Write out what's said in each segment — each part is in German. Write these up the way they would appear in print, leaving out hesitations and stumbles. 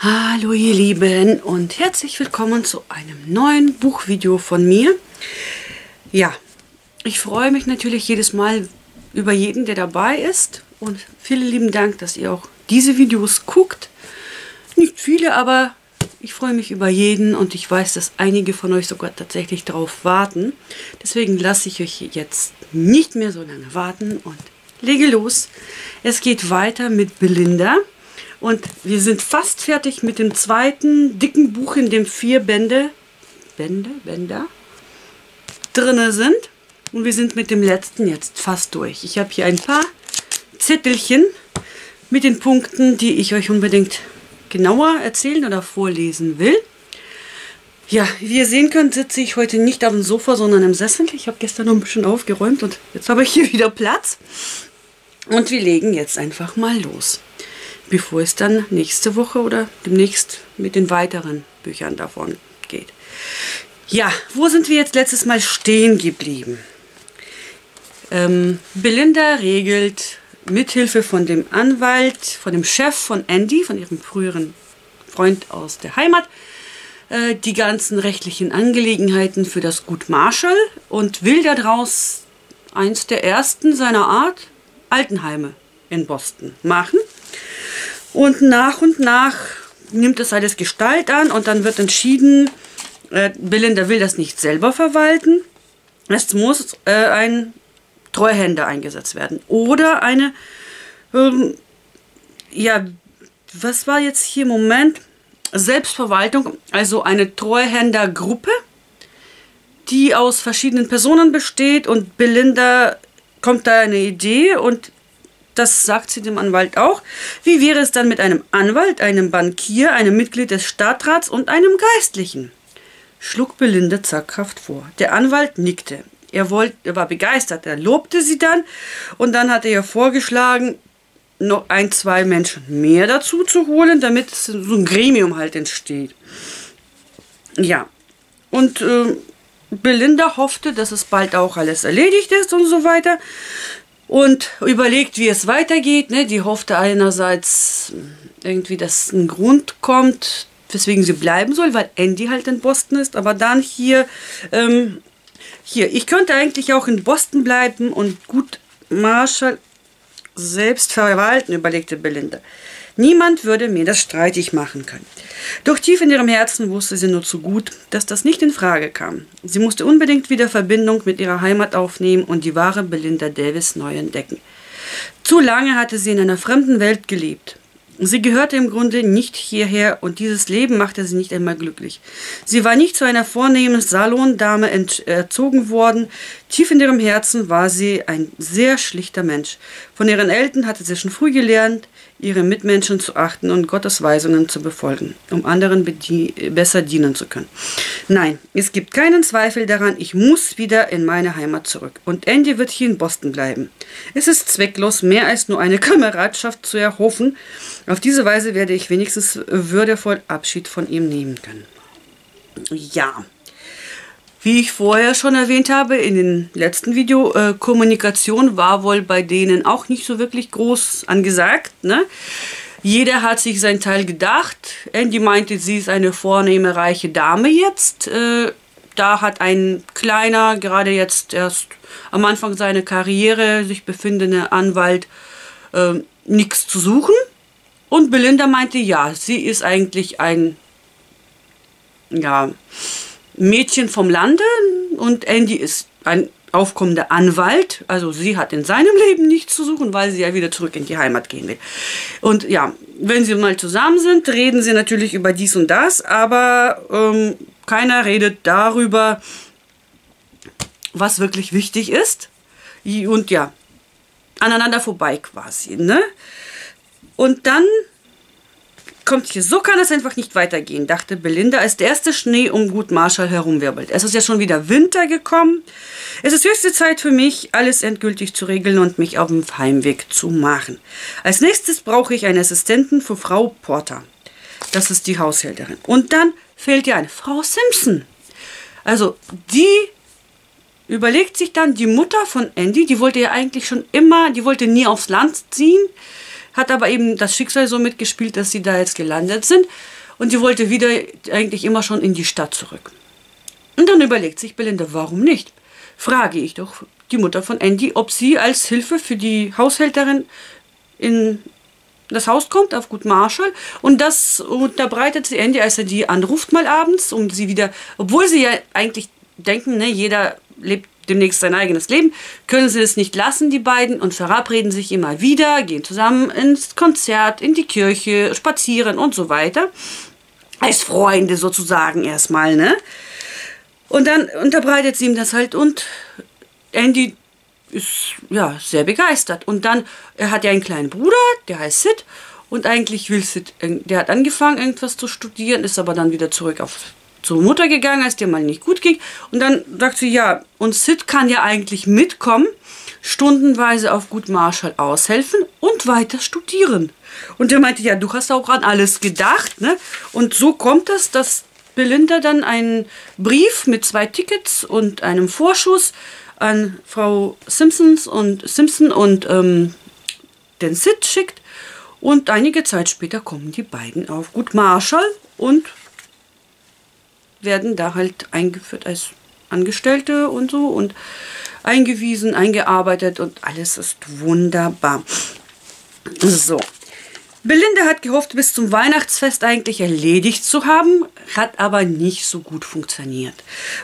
Hallo ihr Lieben und herzlich willkommen zu einem neuen Buchvideo von mir. Ja, ich freue mich natürlich jedes Mal über jeden, der dabei ist, und vielen lieben Dank, dass ihr auch diese Videos guckt. Nicht viele, aber ich freue mich über jeden und ich weiß, dass einige von euch sogar tatsächlich darauf warten. Deswegen lasse ich euch jetzt nicht mehr so lange warten und lege los. Es geht weiter mit Belinda. Und wir sind fast fertig mit dem zweiten dicken Buch, in dem 4 Bänder drin sind. Und wir sind mit dem letzten jetzt fast durch. Ich habe hier ein paar Zettelchen mit den Punkten, die ich euch unbedingt genauer erzählen oder vorlesen will. Ja, wie ihr sehen könnt, sitze ich heute nicht auf dem Sofa, sondern im Sessel. Ich habe gestern noch ein bisschen aufgeräumt und jetzt habe ich hier wieder Platz. Und wir legen jetzt einfach mal los, bevor es dann nächste Woche oder demnächst mit den weiteren Büchern davon geht. Ja, wo sind wir jetzt letztes Mal stehen geblieben? Belinda regelt mithilfe von dem Anwalt, von dem Chef von Andy, von ihrem früheren Freund aus der Heimat, die ganzen rechtlichen Angelegenheiten für das Gut Marshall und will daraus eins der ersten seiner Art Altenheime in Boston machen. Und nach nimmt es alles Gestalt an und dann wird entschieden, Belinda will das nicht selber verwalten. Es muss ein Treuhänder eingesetzt werden. Oder eine, ja, was war jetzt hier im Moment? Selbstverwaltung, also eine Treuhändergruppe, die aus verschiedenen Personen besteht, und Belinda kommt da eine Idee und das sagt sie dem Anwalt auch. Wie wäre es dann mit einem Anwalt, einem Bankier, einem Mitglied des Stadtrats und einem Geistlichen? Schlug Belinda zaghaft vor. Der Anwalt nickte. Er war begeistert. Er lobte sie dann und dann hat er ihr vorgeschlagen, noch 1, 2 Menschen mehr dazu zu holen, damit so ein Gremium halt entsteht. Ja, und Belinda hoffte, dass es bald auch alles erledigt ist und so weiter. Und überlegt, wie es weitergeht. Ne? Die hoffte einerseits irgendwie, dass ein Grund kommt, weswegen sie bleiben soll, weil Andy halt in Boston ist. Aber dann hier, ich könnte eigentlich auch in Boston bleiben und Gut Marshall selbst verwalten, überlegte Belinda. Niemand würde mir das streitig machen können. Doch tief in ihrem Herzen wusste sie nur zu gut, dass das nicht in Frage kam. Sie musste unbedingt wieder Verbindung mit ihrer Heimat aufnehmen und die wahre Belinda Davis neu entdecken. Zu lange hatte sie in einer fremden Welt gelebt. Sie gehörte im Grunde nicht hierher und dieses Leben machte sie nicht einmal glücklich. Sie war nicht zu einer vornehmen Salondame erzogen worden. Tief in ihrem Herzen war sie ein sehr schlichter Mensch. Von ihren Eltern hatte sie schon früh gelernt, ihre Mitmenschen zu achten und Gottes Weisungen zu befolgen, um anderen besser dienen zu können. Nein, es gibt keinen Zweifel daran, ich muss wieder in meine Heimat zurück. Und Andy wird hier in Boston bleiben. Es ist zwecklos, mehr als nur eine Kameradschaft zu erhoffen. Auf diese Weise werde ich wenigstens würdevoll Abschied von ihm nehmen können. Ja, wie ich vorher schon erwähnt habe in dem letzten Video, Kommunikation war wohl bei denen auch nicht so wirklich groß angesagt. Ne? Jeder hat sich seinen Teil gedacht. Andy meinte, sie ist eine vornehme, reiche Dame jetzt. Da hat ein kleiner, gerade jetzt erst am Anfang seiner Karriere sich befindender Anwalt nichts zu suchen. Und Belinda meinte, ja, sie ist eigentlich ein, ja, Mädchen vom Lande und Andy ist ein aufkommender Anwalt. Also sie hat in seinem Leben nichts zu suchen, weil sie ja wieder zurück in die Heimat gehen will. Und ja, wenn sie mal zusammen sind, reden sie natürlich über dies und das, aber keiner redet darüber, was wirklich wichtig ist. Und ja, aneinander vorbei quasi, ne? Und dann kommt hier, so kann es einfach nicht weitergehen, dachte Belinda, als der erste Schnee um Gut Marshall herumwirbelt. Es ist ja schon wieder Winter gekommen. Es ist höchste Zeit für mich, alles endgültig zu regeln und mich auf den Heimweg zu machen. Als nächstes brauche ich einen Assistenten für Frau Porter. Das ist die Haushälterin. Und dann fehlt ja eine Frau Simpson. Also die überlegt sich dann, die Mutter von Andy, die wollte ja eigentlich schon immer, die wollte nie aufs Land ziehen. hat aber eben das Schicksal so mitgespielt, dass sie da jetzt gelandet sind. Und sie wollte wieder eigentlich immer schon in die Stadt zurück. Und dann überlegt sich Belinda, warum nicht? Frage ich doch die Mutter von Andy, ob sie als Hilfe für die Haushälterin in das Haus kommt, auf Gut Marshall. Und das unterbreitet sie Andy, als er die anruft mal abends, um sie wieder, obwohl sie ja eigentlich denken, ne, jeder lebt demnächst sein eigenes Leben, können sie es nicht lassen, die beiden, und verabreden sich immer wieder, gehen zusammen ins Konzert, in die Kirche, spazieren und so weiter. Als Freunde sozusagen erstmal, ne? Und dann unterbreitet sie ihm das halt und Andy ist ja sehr begeistert. Und dann, er hat ja einen kleinen Bruder, der heißt Sid. Und eigentlich will Sid, der hat angefangen irgendwas zu studieren, ist aber dann wieder zurück zur Mutter gegangen, als der mal nicht gut ging. Und dann sagt sie, ja, und Sid kann ja eigentlich mitkommen, stundenweise auf Gut Marshall aushelfen und weiter studieren. Und der meinte, ja, du hast auch an alles gedacht, ne? Und so kommt es, dass Belinda dann einen Brief mit 2 Tickets und einem Vorschuss an Frau Simpson und den Sid schickt. Und einige Zeit später kommen die beiden auf Gut Marshall und werden da halt eingeführt als Angestellte und so und eingewiesen, eingearbeitet und alles ist wunderbar. So. Belinda hat gehofft, bis zum Weihnachtsfest eigentlich erledigt zu haben, hat aber nicht so gut funktioniert.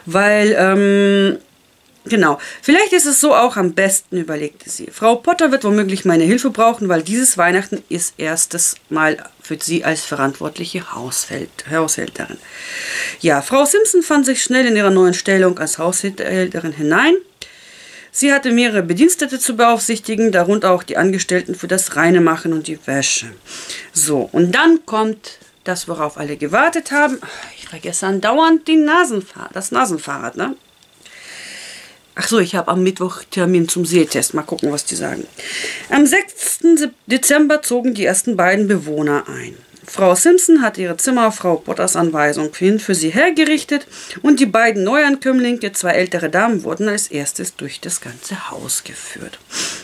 Weil, genau, vielleicht ist es so auch am besten, überlegte sie. Frau Potter wird womöglich meine Hilfe brauchen, weil dieses Weihnachten ist erstes Mal für sie als verantwortliche Haushälterin. Ja, Frau Simpson fand sich schnell in ihrer neuen Stellung als Haushälterin hinein. Sie hatte mehrere Bedienstete zu beaufsichtigen, darunter auch die Angestellten für das Reinemachen und die Wäsche. So, und dann kommt das, worauf alle gewartet haben. Ich vergesse andauernd das Nasenfahrrad, ne? Ach so, ich habe am Mittwoch Termin zum Sehtest. Mal gucken, was die sagen. Am 6. Dezember zogen die ersten beiden Bewohner ein. Frau Simpson hat ihre Zimmer auf Frau Potters Anweisung hin für sie hergerichtet und die beiden Neuankömmlinge, 2 ältere Damen, wurden als erstes durch das ganze Haus geführt.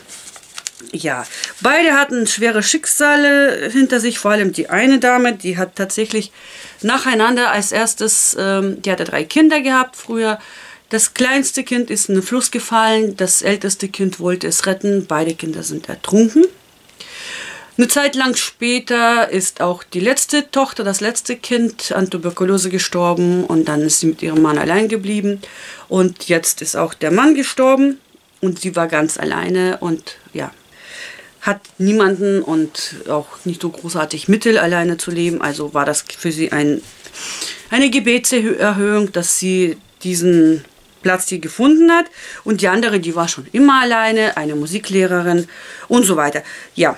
Ja, beide hatten schwere Schicksale hinter sich, vor allem die eine Dame, die hat tatsächlich nacheinander als erstes, die hatte 3 Kinder gehabt früher. Das kleinste Kind ist in den Fluss gefallen, das älteste Kind wollte es retten, beide Kinder sind ertrunken. Eine Zeit lang später ist auch die letzte Tochter, das letzte Kind, an Tuberkulose gestorben und dann ist sie mit ihrem Mann allein geblieben. Und jetzt ist auch der Mann gestorben und sie war ganz alleine und ja, hat niemanden und auch nicht so großartig Mittel, alleine zu leben. Also war das für sie eine Gebetserhöhung, dass sie diesen Platz hier gefunden hat. Und die andere, die war schon immer alleine, eine Musiklehrerin und so weiter. Ja.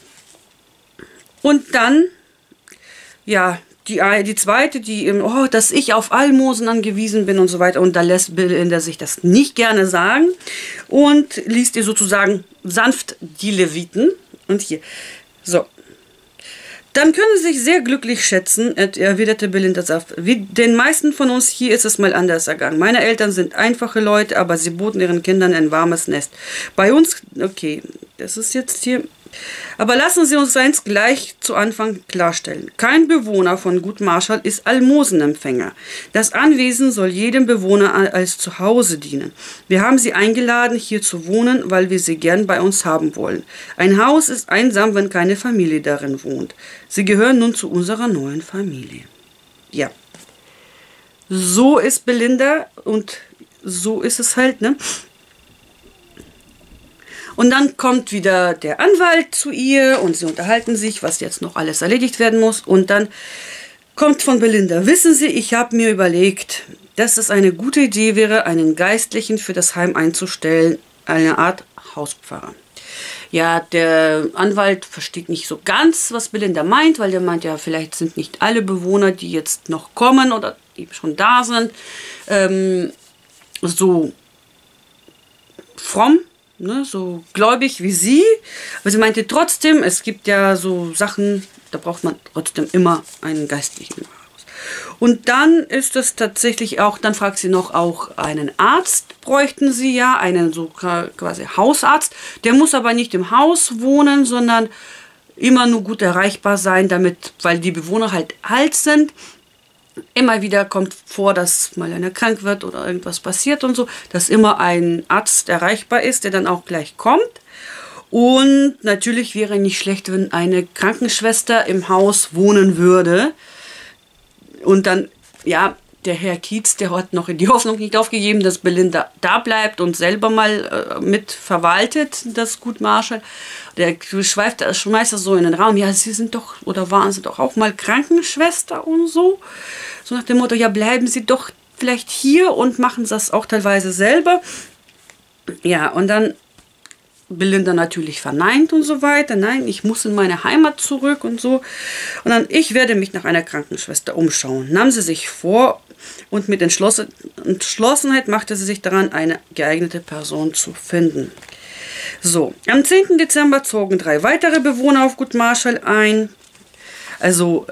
Und dann, ja, die zweite, die eben, dass ich auf Almosen angewiesen bin und so weiter. Und da lässt Belinda sich das nicht gerne sagen und liest ihr sozusagen sanft die Leviten. Und hier, so. Dann können Sie sich sehr glücklich schätzen, erwiderte Belinda sanft. Wie den meisten von uns hier ist es mal anders ergangen. Meine Eltern sind einfache Leute, aber sie boten ihren Kindern ein warmes Nest. Bei uns, okay, das ist jetzt hier... Aber lassen Sie uns eins gleich zu Anfang klarstellen. Kein Bewohner von Gut Marshall ist Almosenempfänger. Das Anwesen soll jedem Bewohner als Zuhause dienen. Wir haben Sie eingeladen, hier zu wohnen, weil wir Sie gern bei uns haben wollen. Ein Haus ist einsam, wenn keine Familie darin wohnt. Sie gehören nun zu unserer neuen Familie. Ja, so ist Belinda und so ist es halt, ne? Und dann kommt wieder der Anwalt zu ihr und sie unterhalten sich, was jetzt noch alles erledigt werden muss. Und dann kommt von Belinda, wissen Sie, ich habe mir überlegt, dass es eine gute Idee wäre, einen Geistlichen für das Heim einzustellen, eine Art Hauspfarrer. Ja, der Anwalt versteht nicht so ganz, was Belinda meint, weil der meint, ja, vielleicht sind nicht alle Bewohner, die jetzt noch kommen oder die schon da sind, so fromm. Ne, so gläubig wie sie, aber sie meinte trotzdem, es gibt ja so Sachen, da braucht man trotzdem immer einen Geistlichen im Haus. Und dann ist es tatsächlich auch, dann fragt sie noch auch einen Arzt, bräuchten sie ja, einen so quasi Hausarzt, der muss aber nicht im Haus wohnen, sondern immer nur gut erreichbar sein, damit, weil die Bewohner halt alt sind. Immer wieder kommt vor, dass mal einer krank wird oder irgendwas passiert und so, dass immer ein Arzt erreichbar ist, der dann auch gleich kommt. Und natürlich wäre nicht schlecht, wenn eine Krankenschwester im Haus wohnen würde. Und dann, ja, der Herr Kietz, der hat noch die Hoffnung nicht aufgegeben, dass Belinda da bleibt und selber mal mit verwaltet, das Gut Marschall. Der schmeißt das so in den Raum, ja, Sie sind doch, oder waren Sie doch auch mal Krankenschwester und so. So nach dem Motto, ja, bleiben Sie doch vielleicht hier und machen das auch teilweise selber. Ja, und dann Belinda natürlich verneint und so weiter. Nein, ich muss in meine Heimat zurück und so. Und dann, ich werde mich nach einer Krankenschwester umschauen. Nahm sie sich vor und mit Entschlossenheit machte sie sich daran, eine geeignete Person zu finden. So, am 10. Dezember zogen 3 weitere Bewohner auf Gut Marschall ein. Also,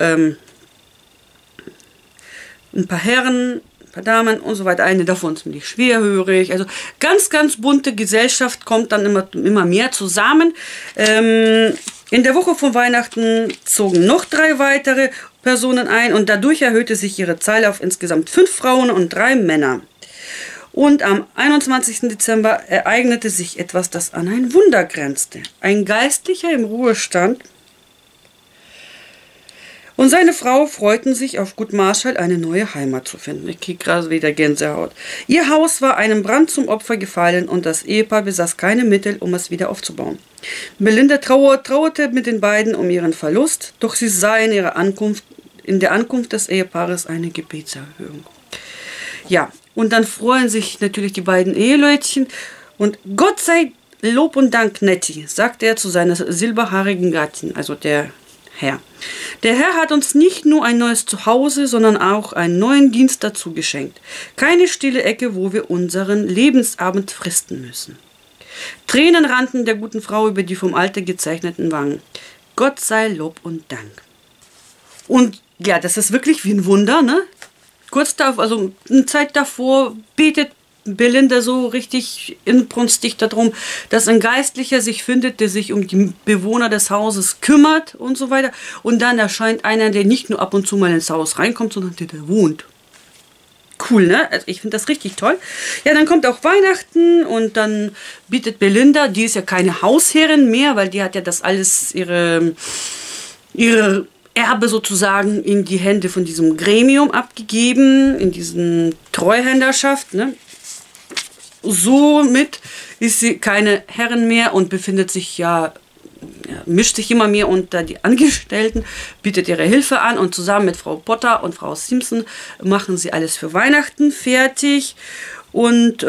ein paar Herren, ein paar Damen und so weiter. Eine davon ist ziemlich schwerhörig. Also ganz, ganz bunte Gesellschaft kommt dann immer mehr zusammen. In der Woche von Weihnachten zogen noch 3 weitere Personen ein und dadurch erhöhte sich ihre Zahl auf insgesamt 5 Frauen und 3 Männer. Und am 21. Dezember ereignete sich etwas, das an ein Wunder grenzte. Ein Geistlicher im Ruhestand und seine Frau freuten sich, auf Gut Marschall eine neue Heimat zu finden. Ich kriege gerade wieder Gänsehaut. Ihr Haus war einem Brand zum Opfer gefallen und das Ehepaar besaß keine Mittel, um es wieder aufzubauen. Belinda trauerte mit den beiden um ihren Verlust, doch sie sah in der Ankunft des Ehepaares eine Gebetserhörung. Ja, und dann freuen sich natürlich die beiden Eheleutchen und Gott sei Lob und Dank, Nettie, sagte er zu seiner silberhaarigen Gattin, also der Herr. Der Herr hat uns nicht nur ein neues Zuhause, sondern auch einen neuen Dienst dazu geschenkt. Keine stille Ecke, wo wir unseren Lebensabend fristen müssen. Tränen rannten der guten Frau über die vom Alter gezeichneten Wangen. Gott sei Lob und Dank. Und ja, das ist wirklich wie ein Wunder, ne? Kurz davor, also eine Zeit davor, betet Belinda so richtig inbrünstig darum, dass ein Geistlicher sich findet, der sich um die Bewohner des Hauses kümmert und so weiter. Und dann erscheint einer, der nicht nur ab und zu mal ins Haus reinkommt, sondern der wohnt. Cool, ne? Also ich finde das richtig toll. Ja, dann kommt auch Weihnachten und dann bietet Belinda, die ist ja keine Hausherrin mehr, weil die hat ja das alles, ihre Erbe sozusagen in die Hände von diesem Gremium abgegeben, in diesen Treuhänderschaft, ne? Somit ist sie keine Herrin mehr und befindet sich mischt sich immer mehr unter die Angestellten, bietet ihre Hilfe an und zusammen mit Frau Potter und Frau Simpson machen sie alles für Weihnachten fertig. Und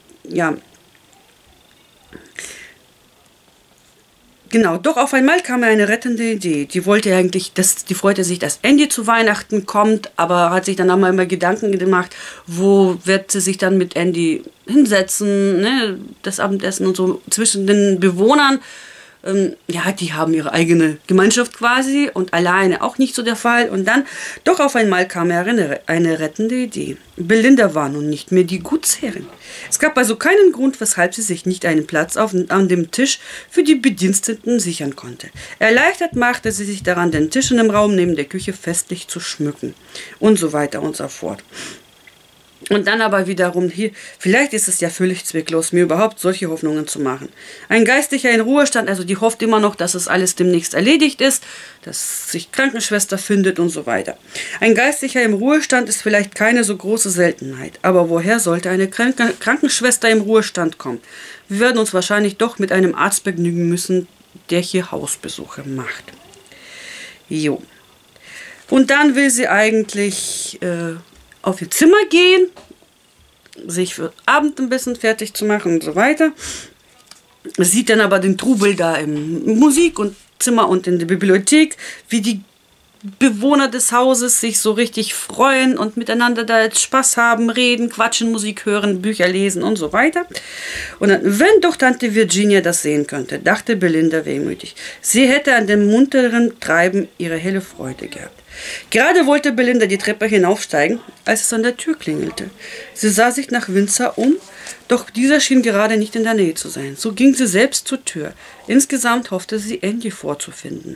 genau, doch auf einmal kam mir eine rettende Idee. Die freute sich, dass Andy zu Weihnachten kommt, aber hat sich dann auch mal immer Gedanken gemacht, wo wird sie sich dann mit Andy hinsetzen, ne, das Abendessen und so zwischen den Bewohnern. Die haben ihre eigene Gemeinschaft quasi und alleine auch nicht so der Fall. Und dann, doch auf einmal kam mir eine rettende Idee. Belinda war nun nicht mehr die Gutsherrin. Es gab also keinen Grund, weshalb sie sich nicht einen Platz an dem Tisch für die Bediensteten sichern konnte. Erleichtert machte sie sich daran, den Tisch in dem Raum neben der Küche festlich zu schmücken. Und so weiter und so fort. Und dann aber wiederum hier, vielleicht ist es ja völlig zwecklos, mir überhaupt solche Hoffnungen zu machen. Ein Geistlicher in Ruhestand, also die hofft immer noch, dass es alles demnächst erledigt ist, dass sich Krankenschwester findet und so weiter. Ein Geistlicher im Ruhestand ist vielleicht keine so große Seltenheit, aber woher sollte eine Krankenschwester im Ruhestand kommen? Wir werden uns wahrscheinlich doch mit einem Arzt begnügen müssen, der hier Hausbesuche macht. Jo. Und dann will sie eigentlich auf ihr Zimmer gehen, sich für Abend ein bisschen fertig zu machen und so weiter. Sieht dann aber den Trubel da im Musik- und Zimmer und in der Bibliothek, wie die Bewohner des Hauses sich so richtig freuen und miteinander da jetzt Spaß haben, reden, quatschen, Musik hören, Bücher lesen und so weiter. Und dann, wenn doch Tante Virginia das sehen könnte, dachte Belinda wehmütig. Sie hätte an dem munteren Treiben ihre helle Freude gehabt. Gerade wollte Belinda die Treppe hinaufsteigen, als es an der Tür klingelte. Sie sah sich nach Windsor um, doch dieser schien gerade nicht in der Nähe zu sein. So ging sie selbst zur Tür. Insgesamt hoffte sie, Andy vorzufinden.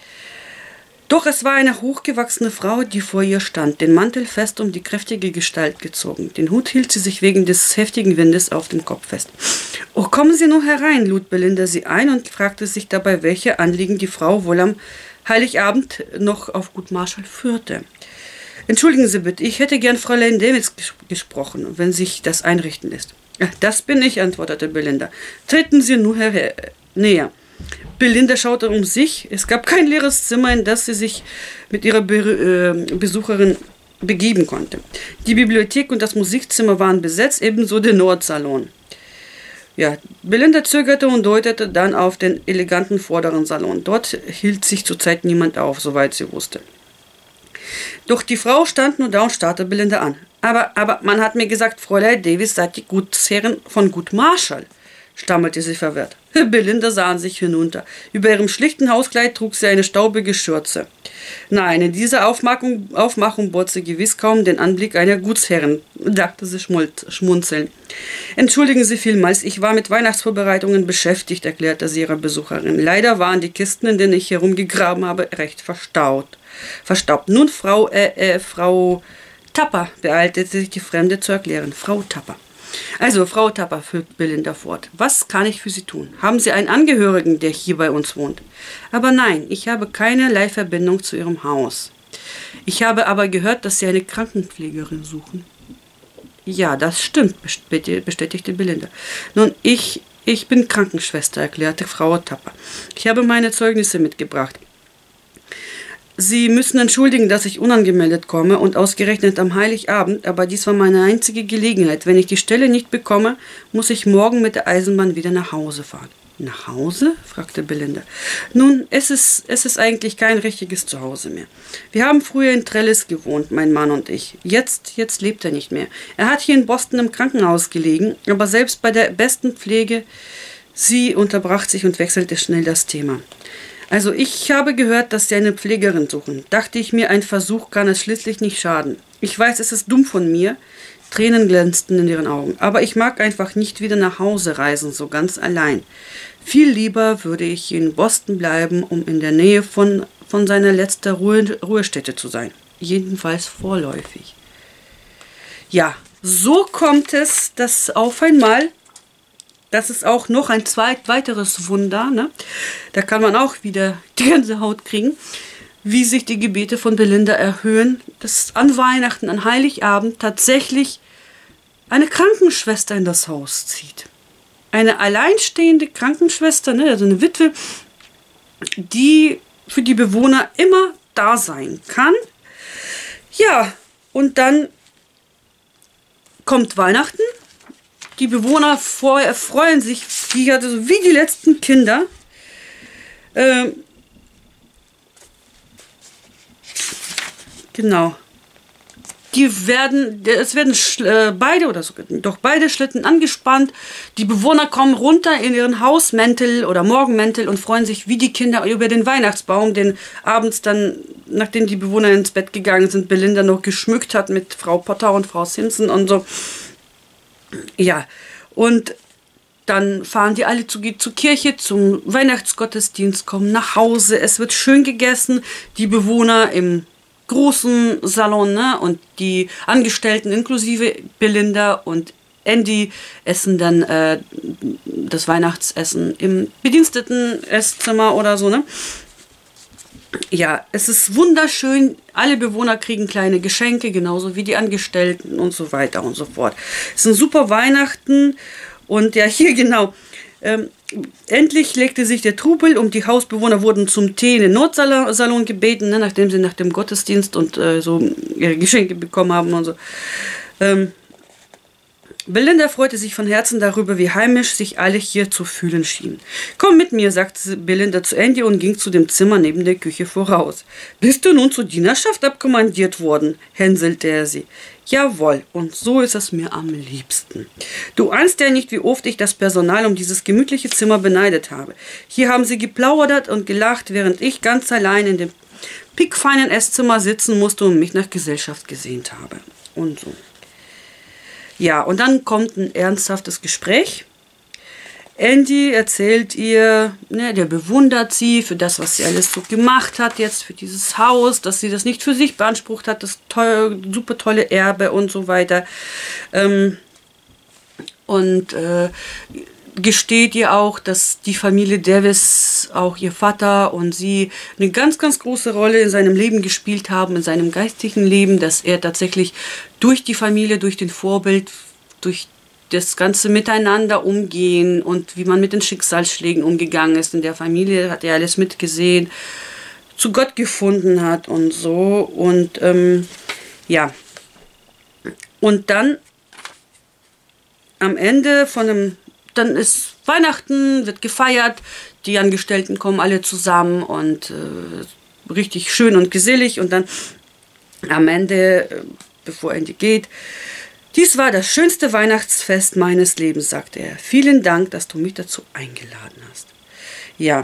Doch es war eine hochgewachsene Frau, die vor ihr stand, den Mantel fest um die kräftige Gestalt gezogen. Den Hut hielt sie sich wegen des heftigen Windes auf dem Kopf fest. »Oh, kommen Sie nur herein«, lud Belinda sie ein und fragte sich dabei, welche Anliegen die Frau wohl am Heiligabend noch auf Gut Marshall führte. »Entschuldigen Sie bitte, ich hätte gern Fräulein Davids gesprochen, wenn sich das einrichten lässt.« »Das bin ich«, antwortete Belinda. »Treten Sie nur näher.« Belinda schaute um sich. Es gab kein leeres Zimmer, in das sie sich mit ihrer Besucherin begeben konnte. Die Bibliothek und das Musikzimmer waren besetzt, ebenso der Nordsalon. Ja, Belinda zögerte und deutete dann auf den eleganten vorderen Salon. Dort hielt sich zurzeit niemand auf, soweit sie wusste. Doch die Frau stand nur da und starrte Belinda an. Aber man hat mir gesagt, Fräulein Davis sei die Gutsherrin von Gut Marshall«, stammelte sie verwirrt. Belinda sah an sich hinunter. Über ihrem schlichten Hauskleid trug sie eine staubige Schürze. Nein, in dieser Aufmachung bot sie gewiss kaum den Anblick einer Gutsherrin, dachte sie schmunzelnd. »Entschuldigen Sie vielmals, ich war mit Weihnachtsvorbereitungen beschäftigt«, erklärte sie ihrer Besucherin. »Leider waren die Kisten, in denen ich herumgegraben habe, recht verstaubt. Nun, Frau Tapper«, beeilte sich die Fremde zu erklären. »Frau Tapper.« »Also, Frau Tapper«, führt Belinda fort, »was kann ich für Sie tun? Haben Sie einen Angehörigen, der hier bei uns wohnt?« »Aber nein, ich habe keinerlei Verbindung zu Ihrem Haus. Ich habe aber gehört, dass Sie eine Krankenpflegerin suchen.« »Ja, das stimmt«, bestätigte Belinda. »Nun, ich bin Krankenschwester«, erklärte Frau Tapper. »Ich habe meine Zeugnisse mitgebracht. Sie müssen entschuldigen, dass ich unangemeldet komme und ausgerechnet am Heiligabend, aber dies war meine einzige Gelegenheit. Wenn ich die Stelle nicht bekomme, muss ich morgen mit der Eisenbahn wieder nach Hause fahren.« »Nach Hause?«, fragte Belinda. »Nun, es ist eigentlich kein richtiges Zuhause mehr. Wir haben früher in Trellis gewohnt, mein Mann und ich. Jetzt lebt er nicht mehr. Er hat hier in Boston im Krankenhaus gelegen, aber selbst bei der besten Pflege«, sie unterbrach sich und wechselte schnell das Thema. »Also ich habe gehört, dass Sie eine Pflegerin suchen. Dachte ich mir, ein Versuch kann es schließlich nicht schaden. Ich weiß, es ist dumm von mir.« Tränen glänzten in ihren Augen. »Aber ich mag einfach nicht wieder nach Hause reisen, so ganz allein. Viel lieber würde ich in Boston bleiben, um in der Nähe von seiner letzten Ruhestätte zu sein. Jedenfalls vorläufig.« Ja, so kommt es, dass auf einmal... Das ist auch noch ein weiteres Wunder, ne? Da kann man auch wieder die ganze Haut kriegen, wie sich die Gebete von Belinda erhöhen, dass an Weihnachten, an Heiligabend tatsächlich eine Krankenschwester in das Haus zieht. Eine alleinstehende Krankenschwester, ne? Also eine Witwe, die für die Bewohner immer da sein kann. Ja, und dann kommt Weihnachten. Die Bewohner freuen sich wie die letzten Kinder. Genau. Es werden beide Schlitten angespannt. Die Bewohner kommen runter in ihren Hausmäntel oder Morgenmäntel und freuen sich wie die Kinder über den Weihnachtsbaum, den abends dann, nachdem die Bewohner ins Bett gegangen sind, Belinda noch geschmückt hat mit Frau Potter und Frau Simpson und so. Ja, und dann fahren die alle zur Kirche, zum Weihnachtsgottesdienst, kommen nach Hause. Es wird schön gegessen. Die Bewohner im großen Salon, ne, und die Angestellten inklusive Belinda und Andy essen dann das Weihnachtsessen im bediensteten Esszimmer oder so, ne? Ja, es ist wunderschön. Alle Bewohner kriegen kleine Geschenke, genauso wie die Angestellten und so weiter und so fort. Es ist ein super Weihnachten und ja, hier genau. Endlich legte sich der Trubel und die Hausbewohner wurden zum Tee in den Nordsalon gebeten, ne, nachdem sie nach dem Gottesdienst und so ihre Geschenke bekommen haben und so. Belinda freute sich von Herzen darüber, wie heimisch sich alle hier zu fühlen schienen. »Komm mit mir«, sagte Belinda zu Andy und ging zu dem Zimmer neben der Küche voraus. »Bist du nun zur Dienerschaft abkommandiert worden?«, hänselte er sie. »Jawohl, und so ist es mir am liebsten. Du ahnst ja nicht, wie oft ich das Personal um dieses gemütliche Zimmer beneidet habe. Hier haben sie geplaudert und gelacht, während ich ganz allein in dem pickfeinen Esszimmer sitzen musste und mich nach Gesellschaft gesehnt habe. Und so. Ja, und dann kommt ein ernsthaftes Gespräch. Andy erzählt ihr, ne, der bewundert sie für das, was sie alles so gemacht hat jetzt für dieses Haus, dass sie das nicht für sich beansprucht hat, das super tolle Erbe und so weiter. Gesteht ihr auch, dass die Familie Davis, auch ihr Vater und sie, eine ganz, ganz große Rolle in seinem Leben gespielt haben, in seinem geistigen Leben, dass er tatsächlich durch die Familie, durch den Vorbild, durch das ganze Miteinander umgehen und wie man mit den Schicksalsschlägen umgegangen ist. In der Familie hat er alles mitgesehen, zu Gott gefunden hat und so. Und ja. Und dann am Ende dann ist Weihnachten, wird gefeiert, die Angestellten kommen alle zusammen und richtig schön und gesellig. Und dann am Ende, bevor Andy geht: Dies war das schönste Weihnachtsfest meines Lebens, sagte er. Vielen Dank, dass du mich dazu eingeladen hast. Ja.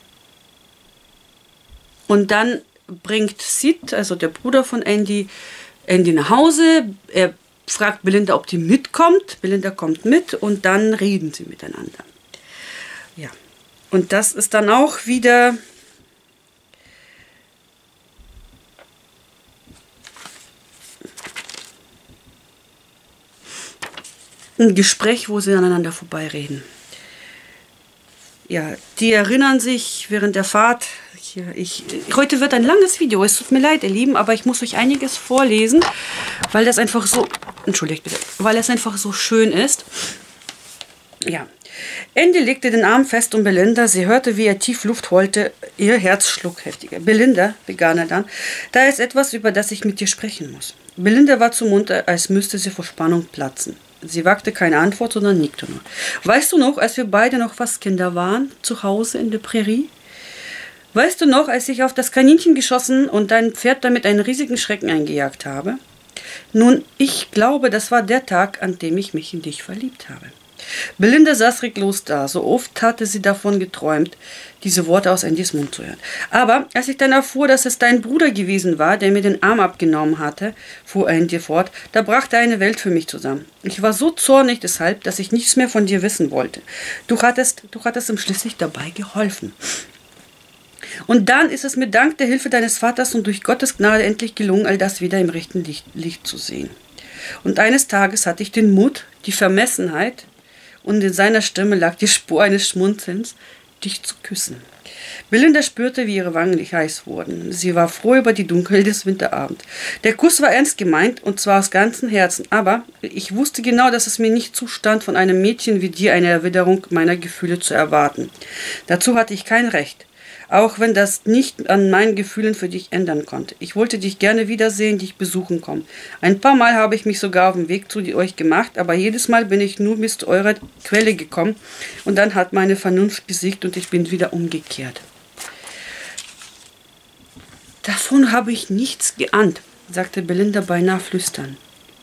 Und dann bringt Sid, also der Bruder von Andy, nach Hause. Er fragt Belinda, ob die mitkommt. Belinda kommt mit und dann reden sie miteinander. Ja. Und das ist dann auch wieder ein Gespräch, wo sie aneinander vorbeireden. Ja, die erinnern sich während der Fahrt. Heute wird ein langes Video, es tut mir leid, ihr Lieben, aber ich muss euch einiges vorlesen, weil das einfach so, entschuldigt bitte, weil es einfach so schön ist. Ja. Andy legte den Arm fest um Belinda. Sie hörte, wie er tief Luft holte. Ihr Herz schlug heftiger. Belinda, begann er dann, da ist etwas, über das ich mit dir sprechen muss. Belinda war zu munter, als müsste sie vor Spannung platzen. Sie wagte keine Antwort, sondern nickte nur. Weißt du noch, als wir beide noch fast Kinder waren, zu Hause in der Prärie? Weißt du noch, als ich auf das Kaninchen geschossen und dein Pferd damit einen riesigen Schrecken eingejagt habe? Nun, ich glaube, das war der Tag, an dem ich mich in dich verliebt habe. Belinda saß reglos da. So oft hatte sie davon geträumt, diese Worte aus Andys Mund zu hören. Aber als ich dann erfuhr, dass es dein Bruder gewesen war, der mir den Arm abgenommen hatte, fuhr Andy fort, da brachte eine Welt für mich zusammen. Ich war so zornig deshalb, dass ich nichts mehr von dir wissen wollte. Du hattest ihm schließlich dabei geholfen. Und dann ist es mir dank der Hilfe deines Vaters und durch Gottes Gnade endlich gelungen, all das wieder im rechten Licht zu sehen. Und eines Tages hatte ich den Mut, die Vermessenheit, und in seiner Stimme lag die Spur eines Schmunzelns, dich zu küssen. Belinda spürte, wie ihre Wangen heiß wurden. Sie war froh über die Dunkelheit des Winterabends. Der Kuss war ernst gemeint, und zwar aus ganzem Herzen, aber ich wusste genau, dass es mir nicht zustand, von einem Mädchen wie dir eine Erwiderung meiner Gefühle zu erwarten. Dazu hatte ich kein Recht. Auch wenn das nicht an meinen Gefühlen für dich ändern konnte. Ich wollte dich gerne wiedersehen, dich besuchen kommen. Ein paar Mal habe ich mich sogar auf den Weg zu euch gemacht, aber jedes Mal bin ich nur bis zu eurer Quelle gekommen und dann hat meine Vernunft gesiegt und ich bin wieder umgekehrt. Davon habe ich nichts geahnt, sagte Belinda beinahe flüsternd.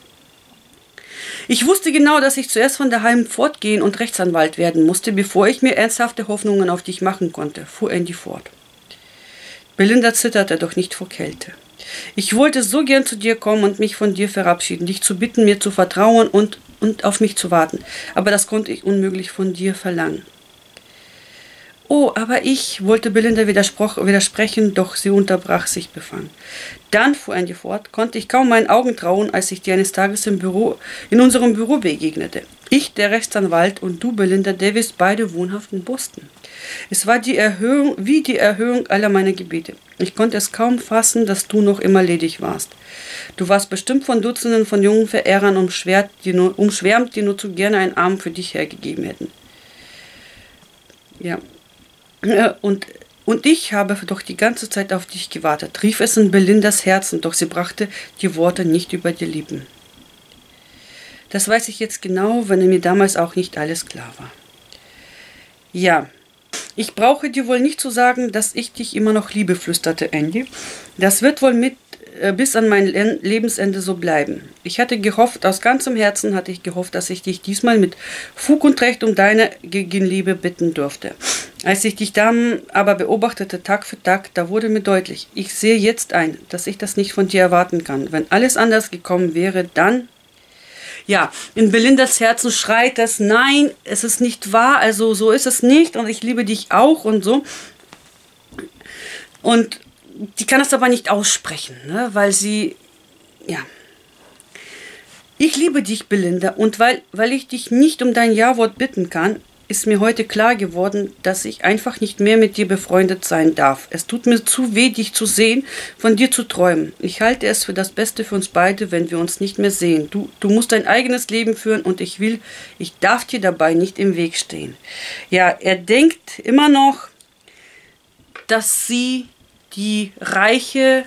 Ich wusste genau, dass ich zuerst von daheim fortgehen und Rechtsanwalt werden musste, bevor ich mir ernsthafte Hoffnungen auf dich machen konnte, fuhr Andy fort. Belinda zitterte, doch nicht vor Kälte. Ich wollte so gern zu dir kommen und mich von dir verabschieden, dich zu bitten, mir zu vertrauen und auf mich zu warten, aber das konnte ich unmöglich von dir verlangen. Oh, aber ich, wollte Belinda widersprechen, doch sie unterbrach sich befangen. Dann, fuhr Andy fort, konnte ich kaum meinen Augen trauen, als ich dir eines Tages in unserem Büro begegnete. Ich, der Rechtsanwalt, und du, Belinda Davis, beide wohnhaft in Boston. Es war die Erhöhung aller meiner Gebete. Ich konnte es kaum fassen, dass du noch immer ledig warst. Du warst bestimmt von Dutzenden von jungen Verehrern umschwärmt, die nur zu gerne einen Arm für dich hergegeben hätten. Ja. Und ich habe doch die ganze Zeit auf dich gewartet, rief es in Belindas Herzen, doch sie brachte die Worte nicht über die Lippen. Das weiß ich jetzt genau, wenn mir damals auch nicht alles klar war. Ja, ich brauche dir wohl nicht zu sagen, dass ich dich immer noch liebe, flüsterte Andy. Das wird wohl bis an mein Lebensende so bleiben. Ich hatte gehofft, aus ganzem Herzen hatte ich gehofft, dass ich dich diesmal mit Fug und Recht um deine Gegenliebe bitten durfte. Als ich dich dann aber beobachtete, Tag für Tag, da wurde mir deutlich, ich sehe jetzt ein, dass ich das nicht von dir erwarten kann. Wenn alles anders gekommen wäre, dann... Ja, in Belindas Herzen schreit das, nein, es ist nicht wahr, also so ist es nicht und ich liebe dich auch und so. Und die kann das aber nicht aussprechen, ne, weil sie, ja... Ich liebe dich, Belinda, und weil ich dich nicht um dein Ja-Wort bitten kann, ist mir heute klar geworden, dass ich einfach nicht mehr mit dir befreundet sein darf. Es tut mir zu weh, dich zu sehen, von dir zu träumen. Ich halte es für das Beste für uns beide, wenn wir uns nicht mehr sehen. Du musst dein eigenes Leben führen und ich darf dir dabei nicht im Weg stehen. Ja, er denkt immer noch, dass sie die reiche,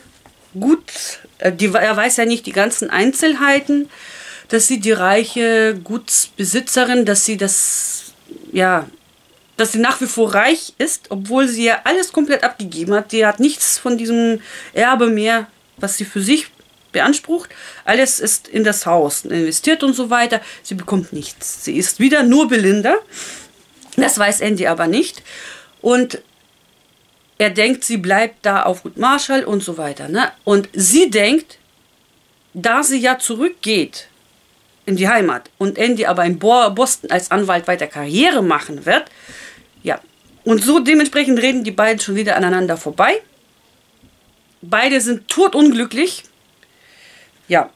er weiß ja nicht die ganzen Einzelheiten, dass sie die reiche Gutsbesitzerin, dass sie nach wie vor reich ist, obwohl sie ja alles komplett abgegeben hat. Die hat nichts von diesem Erbe mehr, was sie für sich beansprucht. Alles ist in das Haus investiert und so weiter. Sie bekommt nichts. Sie ist wieder nur Belinda. Das weiß Andy aber nicht. Und er denkt, sie bleibt da auf Gut Marshall und so weiter. Ne? Und sie denkt, da sie ja zurückgeht in die Heimat und Andy aber in Boston als Anwalt weiter Karriere machen wird, ja, und so dementsprechend reden die beiden schon wieder aneinander vorbei. Beide sind totunglücklich. Ja.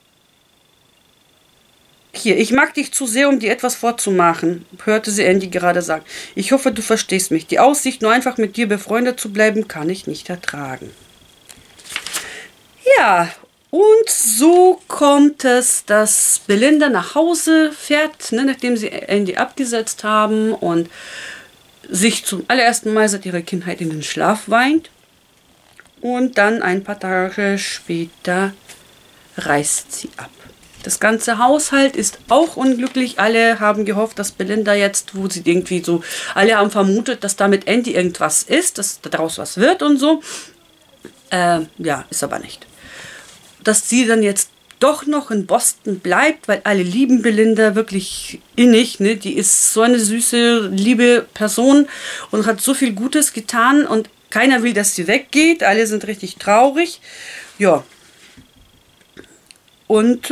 Hier, ich mag dich zu sehr, um dir etwas vorzumachen, hörte sie Andy gerade sagen. Ich hoffe, du verstehst mich. Die Aussicht, nur einfach mit dir befreundet zu bleiben, kann ich nicht ertragen. Ja, und so kommt es, dass Belinda nach Hause fährt, ne, nachdem sie Andy abgesetzt haben und sich zum allerersten Mal seit ihrer Kindheit in den Schlaf weint. Und dann ein paar Tage später reist sie ab. Das ganze Haushalt ist auch unglücklich. Alle haben gehofft, dass Belinda jetzt, wo sie irgendwie so, alle haben vermutet, dass da mit Andy irgendwas ist, dass daraus was wird und so. Ja, ist aber nicht. Dass sie dann jetzt doch noch in Boston bleibt, weil alle lieben Belinda wirklich innig. Ne? Die ist so eine süße, liebe Person und hat so viel Gutes getan und keiner will, dass sie weggeht. Alle sind richtig traurig. Ja. Und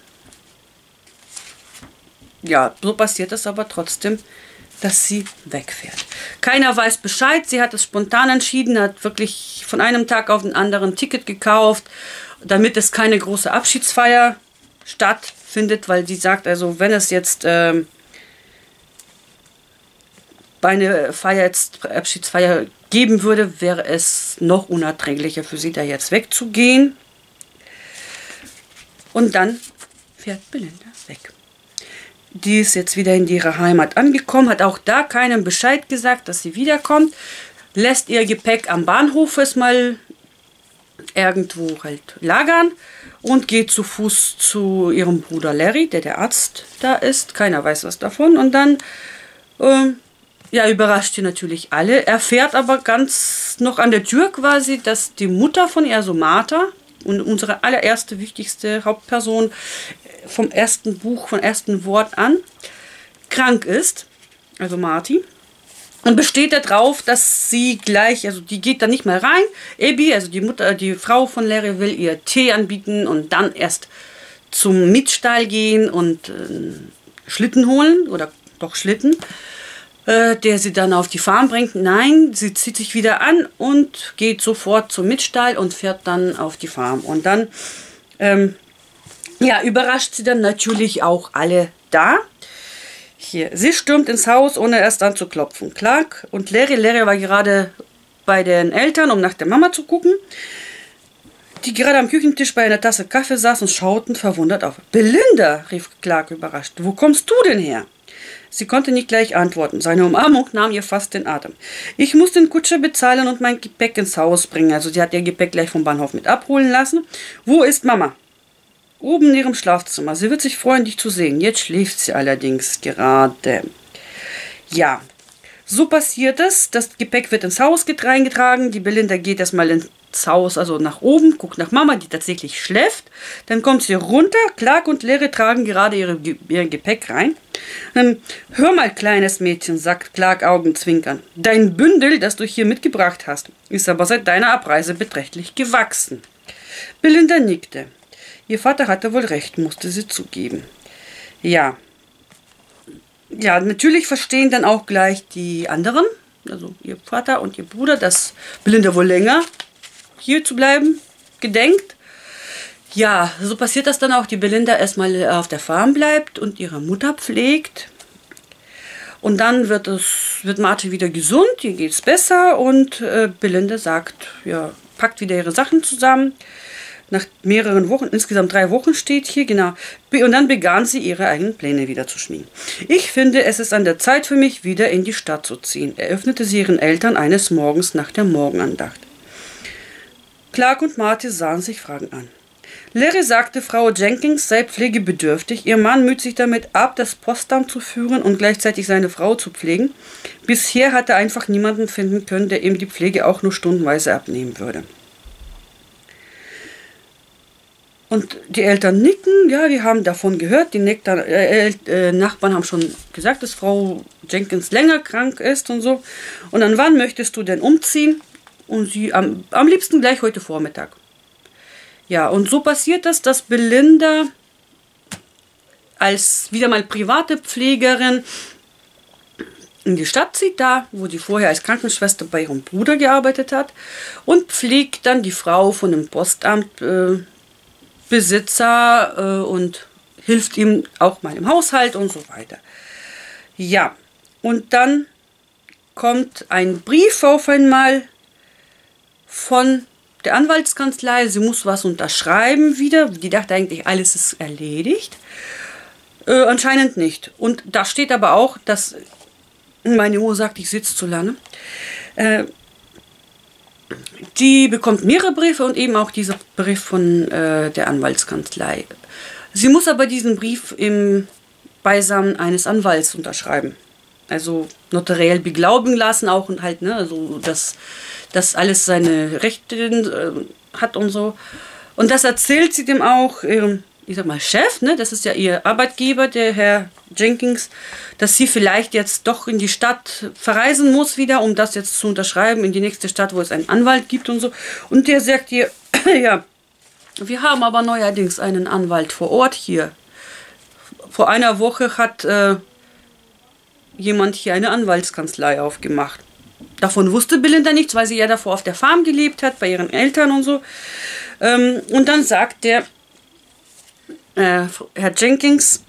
ja, so passiert es aber trotzdem, dass sie wegfährt. Keiner weiß Bescheid. Sie hat es spontan entschieden, hat wirklich von einem Tag auf den anderen ein Ticket gekauft, damit es keine große Abschiedsfeier stattfindet, weil sie sagt, also wenn es jetzt eine Abschiedsfeier geben würde, wäre es noch unerträglicher für sie, da jetzt wegzugehen. Und dann fährt Belinda weg. Die ist jetzt wieder in ihrer Heimat angekommen, hat auch da keinem Bescheid gesagt, dass sie wiederkommt, lässt ihr Gepäck am Bahnhof erstmal irgendwo halt lagern und geht zu Fuß zu ihrem Bruder Larry, der Arzt da ist. Keiner weiß was davon. Und dann, ja, überrascht sie natürlich alle. Erfährt aber ganz noch an der Tür quasi, dass die Mutter von ihr, also Martha, und unsere allererste, wichtigste Hauptperson vom ersten Buch, vom ersten Wort an, krank ist, also Marty, und besteht darauf, dass sie gleich, also die geht da nicht mal rein. Abby, also die Frau von Larry, will ihr Tee anbieten und dann erst zum Mietstall gehen und Schlitten holen, oder doch Schlitten, der sie dann auf die Farm bringt. Nein, sie zieht sich wieder an und geht sofort zum Mietstall und fährt dann auf die Farm. Und dann, ja, überrascht sie dann natürlich auch alle da. Hier, sie stürmt ins Haus, ohne erst anzuklopfen. Clark und Larry war gerade bei den Eltern, um nach der Mama zu gucken, die gerade am Küchentisch bei einer Tasse Kaffee saß und schauten verwundert auf. Belinda, rief Clark überrascht, wo kommst du denn her? Sie konnte nicht gleich antworten. Seine Umarmung nahm ihr fast den Atem. Ich muss den Kutscher bezahlen und mein Gepäck ins Haus bringen. Also sie hat ihr Gepäck gleich vom Bahnhof mit abholen lassen. Wo ist Mama? Oben in ihrem Schlafzimmer. Sie wird sich freuen, dich zu sehen. Jetzt schläft sie allerdings gerade. Ja, so passiert es. Das Gepäck wird ins Haus reingetragen. Die Belinda geht erstmal Haus, also nach oben, guckt nach Mama, die tatsächlich schläft. Dann kommt sie runter, Clark und Larry tragen gerade ihr Gepäck rein. Hör mal, kleines Mädchen, sagt Clark augenzwinkern. Dein Bündel, das du hier mitgebracht hast, ist aber seit deiner Abreise beträchtlich gewachsen. Belinda nickte. Ihr Vater hatte wohl recht, musste sie zugeben. Ja, natürlich verstehen dann auch gleich die anderen, also ihr Vater und ihr Bruder, dass Belinda wohl länger hier zu bleiben gedenkt. Ja, so passiert das dann auch, die Belinda erstmal auf der Farm bleibt und ihre Mutter pflegt. Und dann wird Marty wieder gesund, ihr geht es besser und Belinda sagt, ja, packt wieder ihre Sachen zusammen. Nach mehreren Wochen, insgesamt 3 Wochen steht hier, genau. Und dann begann sie, ihre eigenen Pläne wieder zu schmieden. Ich finde, es ist an der Zeit für mich, wieder in die Stadt zu ziehen, eröffnete sie ihren Eltern eines Morgens nach der Morgenandacht. Clark und Marty sahen sich fragend an. Larry sagte, Frau Jenkins sei pflegebedürftig. Ihr Mann müht sich damit ab, das Postamt zu führen und gleichzeitig seine Frau zu pflegen. Bisher hat er einfach niemanden finden können, der ihm die Pflege auch nur stundenweise abnehmen würde. Und die Eltern nicken, ja, die haben davon gehört. Die Nachbarn haben schon gesagt, dass Frau Jenkins länger krank ist und so. Und dann, wann möchtest du denn umziehen? Und sie am liebsten gleich heute Vormittag. Ja, und so passiert das, dass Belinda als wieder mal private Pflegerin in die Stadt zieht, da wo sie vorher als Krankenschwester bei ihrem Bruder gearbeitet hat, und pflegt dann die Frau von dem Postamtbesitzer und hilft ihm auch mal im Haushalt und so weiter. Ja, und dann kommt ein Brief auf einmal von der Anwaltskanzlei. Sie muss was unterschreiben wieder. Die dachte eigentlich, alles ist erledigt. Anscheinend nicht. Und da steht aber auch, dass meine Uhr sagt, ich sitze zu lange. Die bekommt mehrere Briefe und eben auch dieser Brief von der Anwaltskanzlei. Sie muss aber diesen Brief im Beisamen eines Anwalts unterschreiben. Also notariell beglaubigen lassen auch und halt, ne, also dass alles seine Rechte hat und so. Und das erzählt sie dem auch, ihrem, ich sag mal, Chef, ne, das ist ja ihr Arbeitgeber, der Herr Jenkins, dass sie vielleicht jetzt doch in die Stadt verreisen muss wieder, um das jetzt zu unterschreiben, in die nächste Stadt, wo es einen Anwalt gibt und so. Und der sagt ihr, ja, wir haben aber neuerdings einen Anwalt vor Ort hier. Vor einer Woche hat jemand hier eine Anwaltskanzlei aufgemacht. Davon wusste Belinda nichts, weil sie ja davor auf der Farm gelebt hat, bei ihren Eltern und so. Und dann sagt der Herr Jenkins,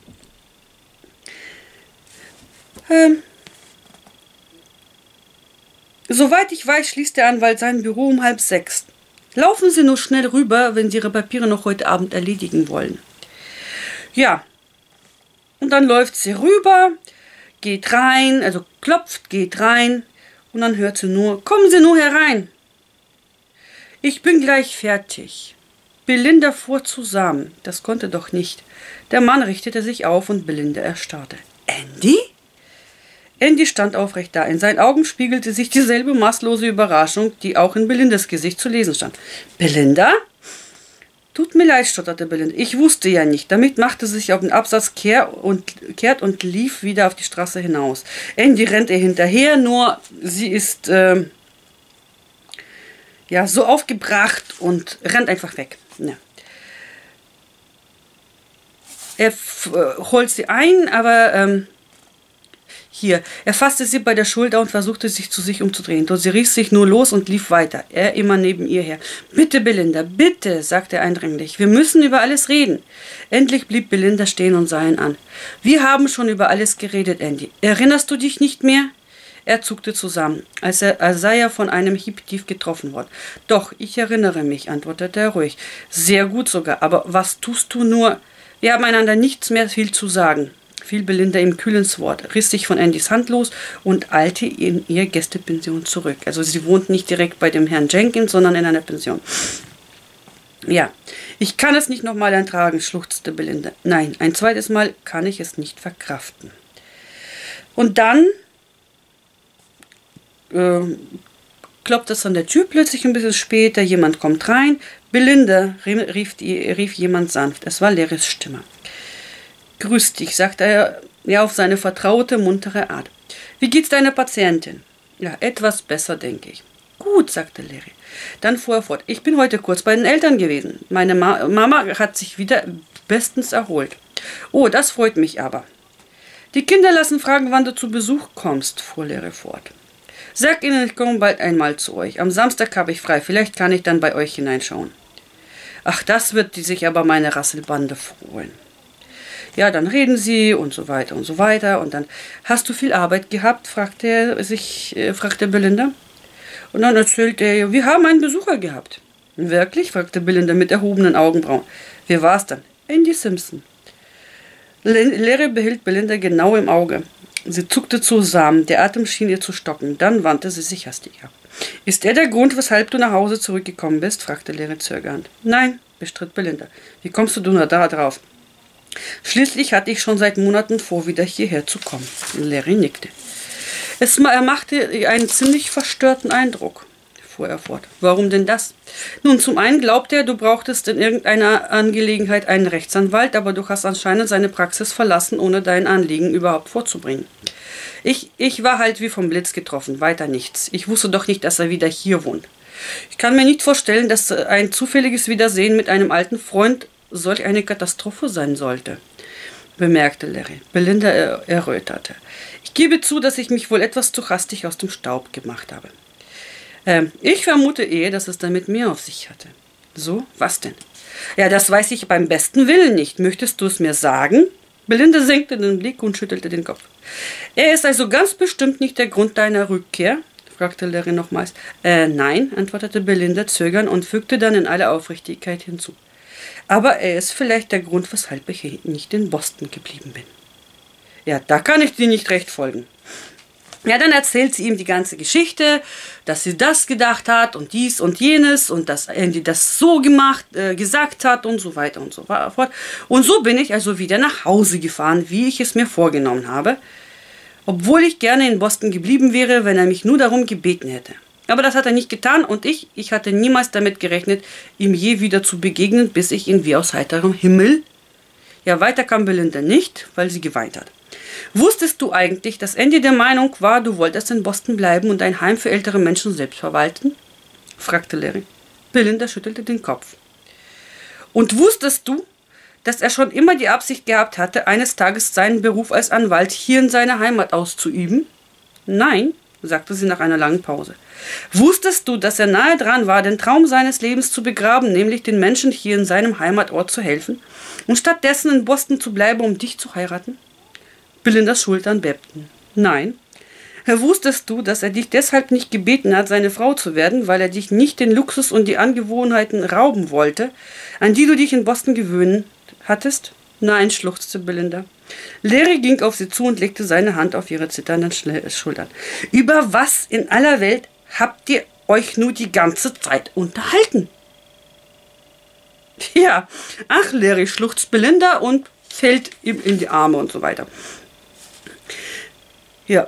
soweit ich weiß, schließt der Anwalt sein Büro um 5:30. Laufen Sie nur schnell rüber, wenn Sie Ihre Papiere noch heute Abend erledigen wollen. Ja, und dann läuft sie rüber, geht rein, also klopft, geht rein und dann hört sie nur, kommen Sie nur herein. Ich bin gleich fertig. Belinda fuhr zusammen. Das konnte doch nicht. Der Mann richtete sich auf und Belinda erstarrte. Andy? Andy stand aufrecht da. In seinen Augen spiegelte sich dieselbe maßlose Überraschung, die auch in Belindas Gesicht zu lesen stand. Belinda? Tut mir leid, stotterte Belinda. Ich wusste ja nicht. Damit machte sie sich auf den Absatz kehrt und lief wieder auf die Straße hinaus. Andy rennt ihr hinterher, nur sie ist ja so aufgebracht und rennt einfach weg. Ja. Er holt sie ein, aber er fasste sie bei der Schulter und versuchte sich zu sich umzudrehen. Doch sie riss sich nur los und lief weiter. Er immer neben ihr her. Bitte, Belinda, bitte, sagte er eindringlich. Wir müssen über alles reden. Endlich blieb Belinda stehen und sah ihn an. Wir haben schon über alles geredet, Andy. Erinnerst du dich nicht mehr? Er zuckte zusammen, als sei er von einem Hieb tief getroffen worden. Doch, ich erinnere mich, antwortete er ruhig. Sehr gut sogar, aber was tust du nur? Wir haben einander nichts mehr viel zu sagen, fiel Belinda ihm kühl ins Wort, riss sich von Andys Hand los und eilte in ihre Gästepension zurück. Also sie wohnt nicht direkt bei dem Herrn Jenkins, sondern in einer Pension. Ja, ich kann es nicht nochmal ertragen, schluchzte Belinda. Nein, ein zweites Mal kann ich es nicht verkraften. Und dann klopft es an der Tür plötzlich ein bisschen später. Jemand kommt rein. Belinda, rief jemand sanft. Es war Larrys Stimme. Grüß dich, sagte er auf seine vertraute, muntere Art. Wie geht's deiner Patientin? Ja, etwas besser, denke ich. Gut, sagte Larry. Dann fuhr er fort. Ich bin heute kurz bei den Eltern gewesen. Meine Mama hat sich wieder bestens erholt. Oh, das freut mich aber. Die Kinder lassen fragen, wann du zu Besuch kommst, fuhr Larry fort. Sag ihnen, ich komme bald einmal zu euch. Am Samstag habe ich frei. Vielleicht kann ich dann bei euch hineinschauen. Ach, das wird sich aber meine Rasselbande freuen. Ja, dann reden sie und so weiter und so weiter. Und dann, hast du viel Arbeit gehabt? fragte Belinda. Und dann erzählte er, wir haben einen Besucher gehabt. Wirklich? fragte Belinda mit erhobenen Augenbrauen. Wer war's dann? Andy Simpson. Larry behielt Belinda genau im Auge. Sie zuckte zusammen, der Atem schien ihr zu stocken. Dann wandte sie sich hastig ab. Ist er der Grund, weshalb du nach Hause zurückgekommen bist? fragte Larry zögernd. Nein, bestritt Belinda. Wie kommst du nur da drauf? Schließlich hatte ich schon seit Monaten vor, wieder hierher zu kommen. Larry nickte. Er machte einen ziemlich verstörten Eindruck, fuhr er fort. Warum denn das? Nun, zum einen glaubt er, du brauchtest in irgendeiner Angelegenheit einen Rechtsanwalt, aber du hast anscheinend seine Praxis verlassen, ohne dein Anliegen überhaupt vorzubringen. Ich war halt wie vom Blitz getroffen, weiter nichts. Ich wusste doch nicht, dass er wieder hier wohnt. Ich kann mir nicht vorstellen, dass ein zufälliges Wiedersehen mit einem alten Freund solch eine Katastrophe sein sollte, bemerkte Larry. Belinda erröterte. Ich gebe zu, dass ich mich wohl etwas zu hastig aus dem Staub gemacht habe. Ich vermute eher, dass es dann mit mir auf sich hatte. So, was denn? Ja, das weiß ich beim besten Willen nicht. Möchtest du es mir sagen? Belinda senkte den Blick und schüttelte den Kopf. Er ist also ganz bestimmt nicht der Grund deiner Rückkehr? fragte Larry nochmals. Nein, antwortete Belinda zögernd und fügte dann in aller Aufrichtigkeit hinzu. Aber er ist vielleicht der Grund, weshalb ich nicht in Boston geblieben bin. Ja, da kann ich dir nicht recht folgen. Ja, dann erzählt sie ihm die ganze Geschichte, dass sie das gedacht hat und dies und jenes und dass Andy das so gesagt hat und so weiter und so fort. Und so bin ich also wieder nach Hause gefahren, wie ich es mir vorgenommen habe, obwohl ich gerne in Boston geblieben wäre, wenn er mich nur darum gebeten hätte. Aber das hat er nicht getan und ich hatte niemals damit gerechnet, ihm je wieder zu begegnen, bis ich ihn wie aus heiterem Himmel... Ja, weiter kam Belinda nicht, weil sie geweint hat. Wusstest du eigentlich, dass Andy der Meinung war, du wolltest in Boston bleiben und ein Heim für ältere Menschen selbst verwalten? fragte Larry. Belinda schüttelte den Kopf. Und wusstest du, dass er schon immer die Absicht gehabt hatte, eines Tages seinen Beruf als Anwalt hier in seiner Heimat auszuüben? Nein, sagte sie nach einer langen Pause. Wusstest du, dass er nahe dran war, den Traum seines Lebens zu begraben, nämlich den Menschen hier in seinem Heimatort zu helfen, und stattdessen in Boston zu bleiben, um dich zu heiraten? Belindas Schultern bebten. Nein. Wusstest du, dass er dich deshalb nicht gebeten hat, seine Frau zu werden, weil er dich nicht den Luxus und die Angewohnheiten rauben wollte, an die du dich in Boston gewöhnt hattest? Nein, schluchzte Belinda. Larry ging auf sie zu und legte seine Hand auf ihre zitternden Schultern. Über was in aller Welt habt ihr euch nur die ganze Zeit unterhalten? Ja, ach, Larry, schluchzt Belinda und fällt ihm in die Arme und so weiter. Ja.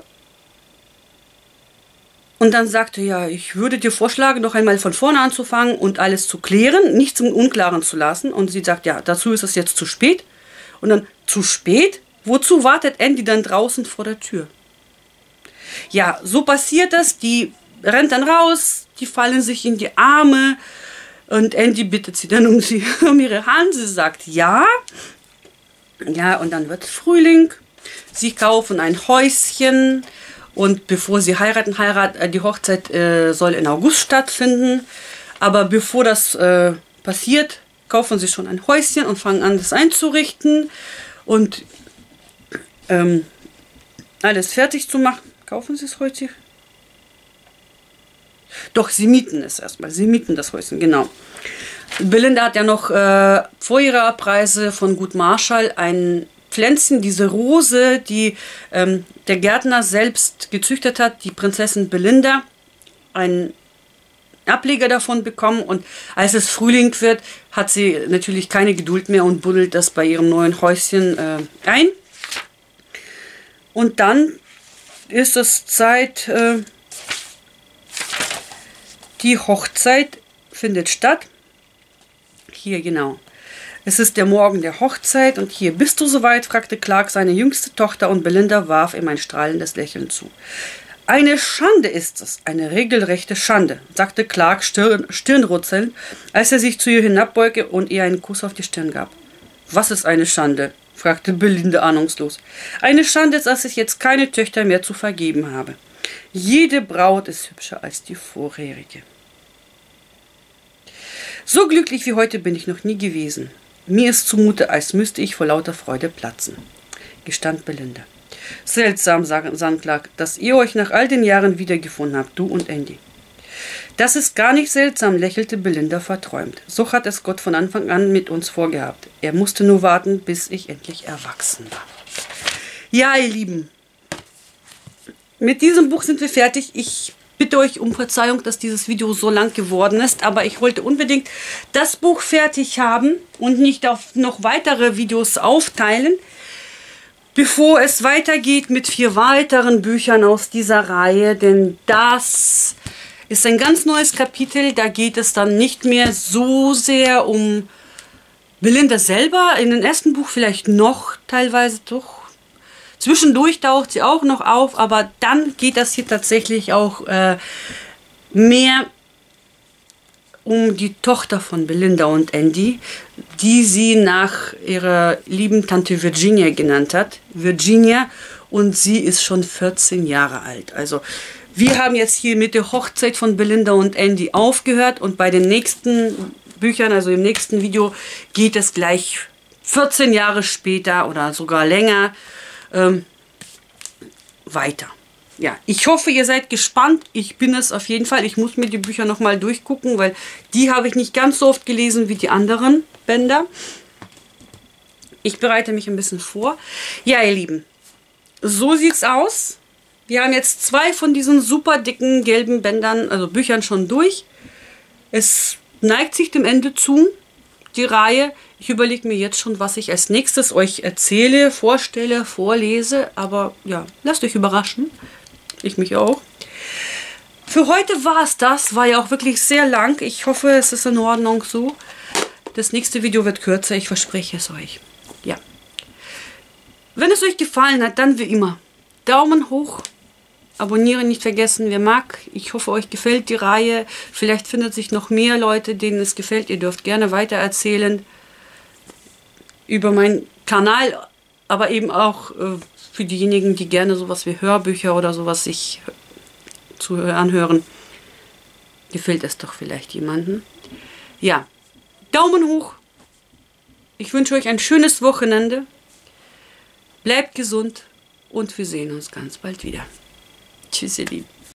Und dann sagte ja, ich würde dir vorschlagen, noch einmal von vorne anzufangen und alles zu klären, nichts im Unklaren zu lassen. Und sie sagt, ja, dazu ist es jetzt zu spät. Und dann, zu spät? Wozu wartet Andy dann draußen vor der Tür? Ja, so passiert das, die rennt dann raus, die fallen sich in die Arme und Andy bittet sie dann um ihre Hand. Sie sagt ja. Ja, und dann wird Frühling. Sie kaufen ein Häuschen und bevor sie heiraten, die Hochzeit soll in August stattfinden. Aber bevor das passiert, kaufen sie schon ein Häuschen und fangen an, das einzurichten und alles fertig zu machen. Kaufen sie es heute? Doch, sie mieten es erstmal. Sie mieten das Häuschen, genau. Belinda hat ja noch vor ihrer Abreise von Gut Marshall ein Pflänzchen, diese Rose, die der Gärtner selbst gezüchtet hat, die Prinzessin Belinda, einen Ableger davon bekommen. Und als es Frühling wird, hat sie natürlich keine Geduld mehr und buddelt das bei ihrem neuen Häuschen ein. Und dann ist es Zeit, Die Hochzeit findet statt. Hier genau. Es ist der Morgen der Hochzeit und hier: bist du soweit?, fragte Clark seine jüngste Tochter und Belinda warf ihm ein strahlendes Lächeln zu. Eine Schande ist es, eine regelrechte Schande, sagte Clark stirnrunzelnd, als er sich zu ihr hinabbeugte und ihr einen Kuss auf die Stirn gab. Was ist eine Schande?, fragte Belinda ahnungslos. Eine Schande ist, dass ich jetzt keine Töchter mehr zu vergeben habe. Jede Braut ist hübscher als die vorherige. So glücklich wie heute bin ich noch nie gewesen. Mir ist zumute, als müsste ich vor lauter Freude platzen, gestand Belinda. Seltsam, sang Clark, dass ihr euch nach all den Jahren wiedergefunden habt, du und Andy. Das ist gar nicht seltsam, lächelte Belinda verträumt. So hat es Gott von Anfang an mit uns vorgehabt. Er musste nur warten, bis ich endlich erwachsen war. Ja, ihr Lieben, mit diesem Buch sind wir fertig. Ich bitte euch um Verzeihung, dass dieses Video so lang geworden ist, aber ich wollte unbedingt das Buch fertig haben und nicht auf noch weitere Videos aufteilen, bevor es weitergeht mit 4 weiteren Büchern aus dieser Reihe, denn das ist ein ganz neues Kapitel. Da geht es dann nicht mehr so sehr um Belinda selber, in dem ersten Buch vielleicht noch teilweise doch. Zwischendurch taucht sie auch noch auf, aber dann geht das hier tatsächlich auch mehr um die Tochter von Belinda und Andy, die sie nach ihrer lieben Tante Virginia genannt hat. Virginia, und sie ist schon 14 Jahre alt. Also wir haben jetzt hier mit der Hochzeit von Belinda und Andy aufgehört und bei den nächsten Büchern, also im nächsten Video, geht es gleich 14 Jahre später oder sogar länger weiter. Ja, ich hoffe, ihr seid gespannt. Ich bin es auf jeden Fall. Ich muss mir die Bücher nochmal durchgucken, weil die habe ich nicht ganz so oft gelesen wie die anderen Bänder. Ich bereite mich ein bisschen vor. Ja, ihr Lieben, so sieht's aus. Wir haben jetzt 2 von diesen super dicken gelben Bändern, also Büchern, schon durch. Es neigt sich dem Ende zu, die Reihe. Ich überlege mir jetzt schon, was ich als nächstes euch erzähle, vorstelle, vorlese. Aber ja, lasst euch überraschen. Ich mich auch. Für heute war es das. War ja auch wirklich sehr lang. Ich hoffe, es ist in Ordnung so. Das nächste Video wird kürzer. Ich verspreche es euch. Ja. Wenn es euch gefallen hat, dann wie immer Daumen hoch. Abonnieren nicht vergessen, wer mag. Ich hoffe, euch gefällt die Reihe. Vielleicht findet sich noch mehr Leute, denen es gefällt. Ihr dürft gerne weitererzählen über meinen Kanal, aber eben auch für diejenigen, die gerne sowas wie Hörbücher oder sowas sich anhören. Gefällt es doch vielleicht jemandem. Ja, Daumen hoch. Ich wünsche euch ein schönes Wochenende. Bleibt gesund und wir sehen uns ganz bald wieder. Tschüss, ihr Lieben.